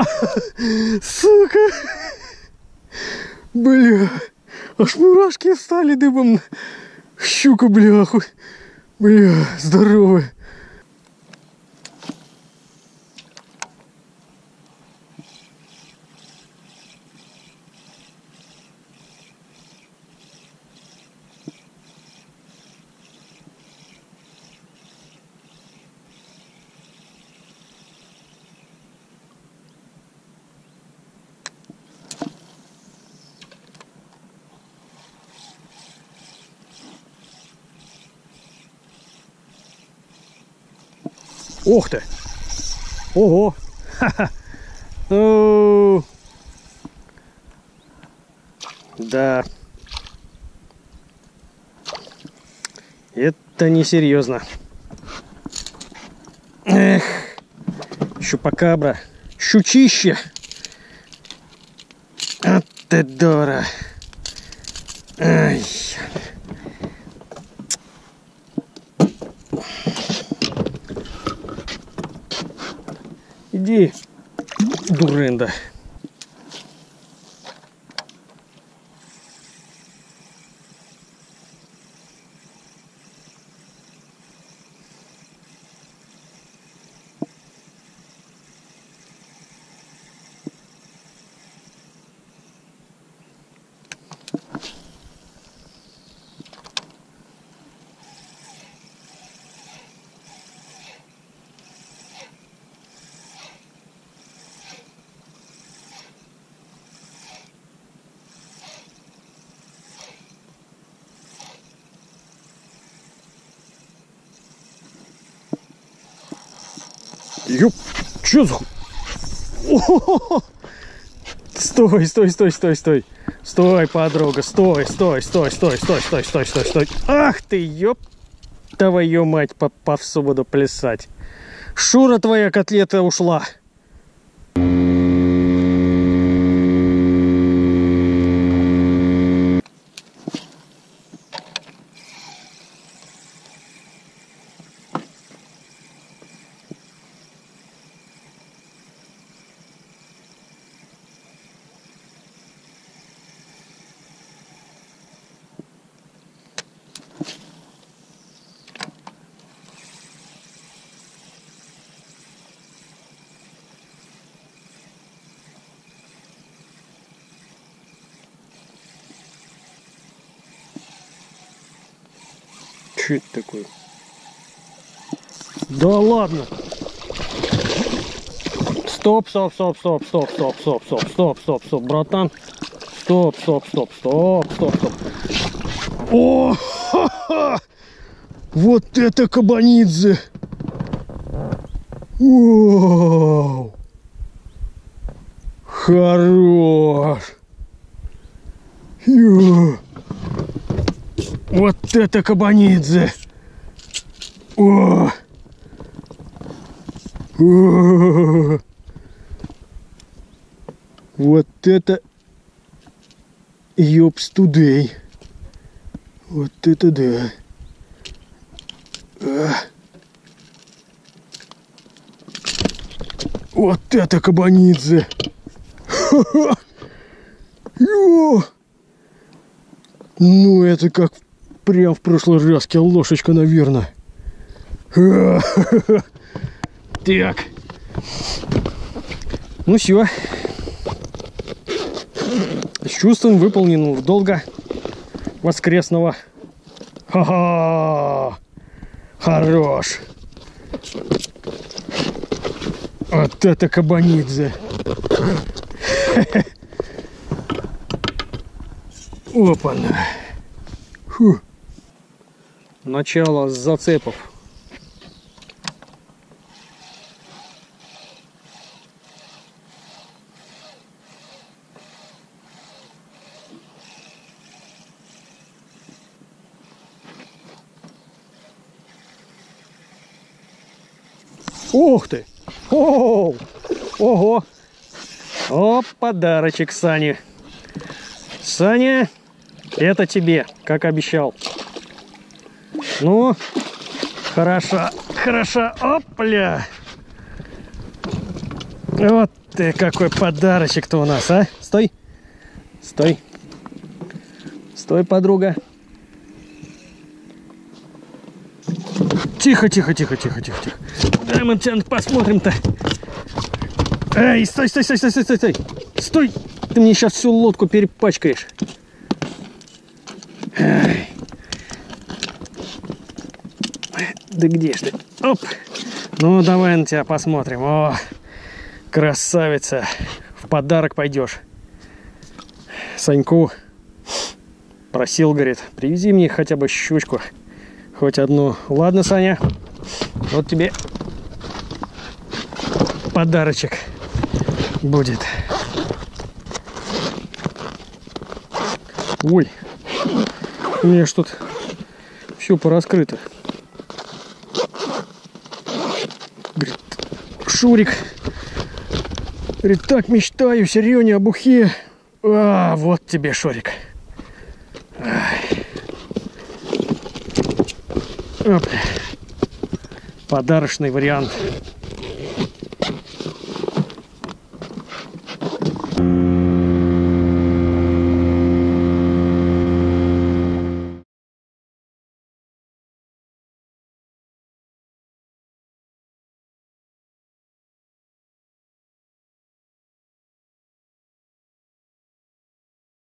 Сука! Бля, аж мурашки встали дыбом. Щука, бляху. Бля, здоровая. Ух ты! Ого! Ха-ха! Да. Это несерьезно. Эх, щупакабра, щучище. А ты дура. Ай. Иди, дурында. Ёп, чё за... О-хо-хо-хо! Стой, стой, стой, стой, стой. Стой, подруга, стой, стой, стой, стой, стой, стой, стой, стой, стой. Ах ты, ёп, твою мать, попсу буду плясать. Шура, твоя котлета ушла. Что это такое? Да ладно. Стоп, стоп, стоп, стоп, стоп, стоп, стоп, стоп, стоп, стоп, стоп, братан. Стоп, стоп, стоп, стоп, стоп, стоп. О, ха-ха! Вот это кабанидзе! Вау! Хорош! Ё! Вот это кабанидзе! О! О! Вот это ёпстудей! Вот это да! Вот это кабанидзе! Ха-ха! Ё! Ну это как прям в прошлый раз, килошечка, наверное. Так. Ну все. С чувством выполненного долга воскресного. Ха-ха! Хорош! Вот это кабанидзе! Опа-на! Фу. Начало с зацепов. Ух ты! О-о-о! Ого! О, подарочек Сане! Саня, это тебе, как обещал. Ну, хорошо, хорошо, опля! Вот ты, какой подарочек-то у нас, а? Стой. Стой. Стой, подруга. Тихо, тихо, тихо, тихо, тихо, тихо. Дай мы тебя посмотрим-то. Эй, стой, стой, стой, стой, стой, стой, стой. Стой. Ты мне сейчас всю лодку перепачкаешь. Эй. Да где ж ты? Оп. Ну, давай на тебя посмотрим. О, красавица. В подарок пойдешь. Саньку просил, говорит, привези мне хотя бы щучку. Хоть одну. Ладно, Саня. Вот тебе подарочек будет. Ой. У меня ж тут все пораскрыто. Говорит, Шурик. Говорит, так мечтаю, Серёне, об ухе. А, вот тебе, Шурик. Ай. Оп. Подарочный вариант.